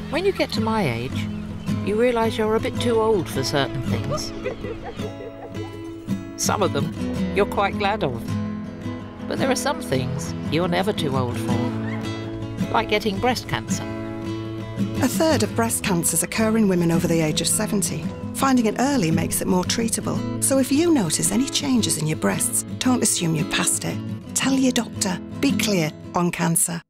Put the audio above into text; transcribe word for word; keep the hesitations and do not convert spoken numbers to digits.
When you get to my age, you realise you're a bit too old for certain things. Some of them you're quite glad of. But there are some things you're never too old for, like getting breast cancer. A third of breast cancers occur in women over the age of seventy. Finding it early makes it more treatable. So if you notice any changes in your breasts, don't assume you're past it. Tell your doctor. Be clear on cancer.